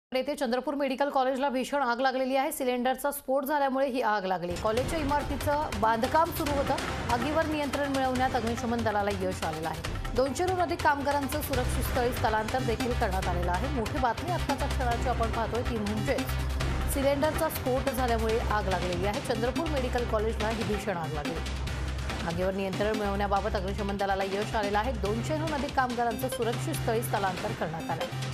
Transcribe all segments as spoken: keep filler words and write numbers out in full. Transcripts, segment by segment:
येथे चंद्रपूर मेडिकल कॉलेजला भीषण आग लागलेली आहे। सिलेंडरचा स्फोट झाल्यामुळे ही आग लागली। कॉलेजच्या इमारतीचं बांधकाम सुरू होतं। आगीवर नियंत्रण मिळवण्यात अग्निशमन दलाला यश आलेलं आहे। दोनशेहून अधिक कामगारांचं सुरक्षित स्थळी स्थलांतर देखील करण्यात आलेलं आहे। मोठी बातमी आत्ताच्या क्षणाची आपण पाहतोय ती म्हणजे सिलेंडरचा स्फोट झाल्यामुळे आग लागलेली आहे। चंद्रपूर मेडिकल कॉलेजला ही भीषण आग लागली। आगीवर नियंत्रण मिळवण्याबाबत अग्निशमन दलाला यश आलेलं आहे। दोनशेहून अधिक कामगारांचं सुरक्षित स्थळी स्थलांतर करण्यात आलं आहे।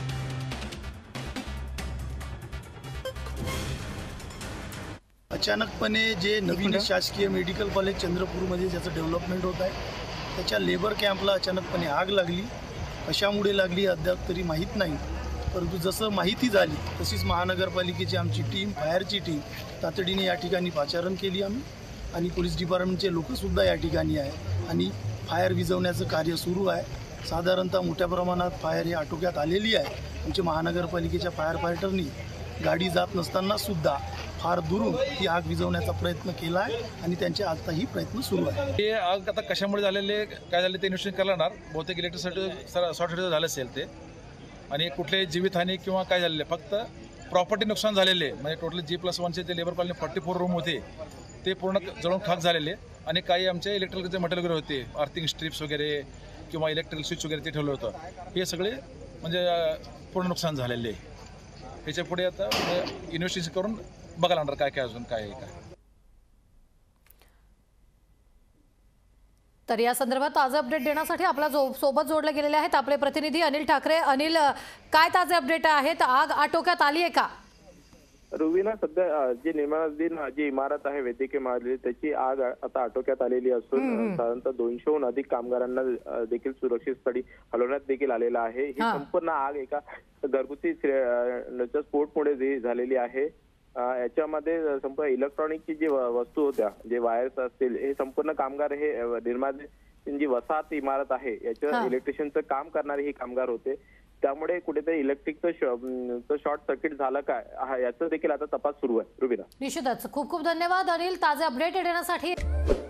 अचानकपणे जे नवीन शासकीय मेडिकल कॉलेज चंद्रपूरमध्ये ज्याचं डेव्हलपमेंट होत आहे त्याच्या लेबर कॅम्पला अचानकपणे आग लागली। कशामुळे लागली अद्याप तरी माहीत नाही, परंतु जसं माहिती झाली तशीच महानगरपालिकेची आमची टीम, फायरची टीम तातडीने या ठिकाणी पाचारण केली आम्ही आणि पोलीस डिपार्टमेंटचे लोकसुद्धा या ठिकाणी आहे आणि फायर विझवण्याचं कार्य सुरू आहे। साधारणतः मोठ्या प्रमाणात फायर ही आटोक्यात आलेली आहे। आमचे महानगरपालिकेच्या फायर फायटरनी गाडी जात नसताना सुद्धा फार दुरून ही आग विझवण्याचा प्रयत्न केला आहे आणि त्यांचे आताही प्रयत्न सुरू आहे। हे आग आता कशामुळे झालेले काय झाले ते इन्व्हेस्टिगेशन करणार। बहुतेक इलेक्ट्रिसिटी शॉर्ट सर्किट झालं असेल ते आणि कुठले जीवितहानी किंवा काय झालेले, फक्त प्रॉपर्टी नुकसान झालेले म्हणजे टोटल जी प्लस वनचे जे labour colony forty four room होते ते पूर्ण जळून खाक झालेले आणि काही आमचे इलेक्ट्रिकलचे मटेरियल वगैरे होते, अर्थिंग स्ट्रिप्स वगैरे किंवा इलेक्ट्रिकल स्विच वगैरे ते ठेवलं होतं। हे सगळे म्हणजे पूर्ण नुकसान झालेले। याच्या पुढे आता इन्व्हेस्टिगेशन करून बघायला लागणार काय काय अजून काय आहे काय। तर या संदर्भात ताजे अपडेट देण्यासाठी आपला जो सोबत जोडले गेलेले आहेत आपले प्रतिनिधी अनिल ठाकरे। अनिल, काय ताजे अपडेट आहेत? आग आटोक्यात आली आहे का? रुवीना, सध्या जी निर्माणाधीन जी इमारत आहे वैद्यकीय महाविद्यालय त्याची आग आता आटोक्यात आलेली असून साधारणतः दोनशेहून अधिक कामगारांना देखील सुरक्षित स्थळी हलवण्यात देखील आलेलं आहे। ही संपूर्ण आग एका घरगुती स्फोटमुळे झालेली आहे। याच्यामध्ये संपूर्ण इलेक्ट्रॉनिकची जी वस्तू होत्या, जे वायर्स असतील, हे संपूर्ण कामगार हे निर्माण जी वसाहत इमारत आहे याच्या इलेक्ट्रिशियनचं काम करणारे हे कामगार होते। त्यामुळे कुठेतरी इलेक्ट्रिकचं शॉर्ट सर्किट झालं काय याचा देखील आता तपास सुरू आहे। रुबीना, निश्चितच खूप खूप धन्यवाद अनिल ताजे अपडेट देण्यासाठी।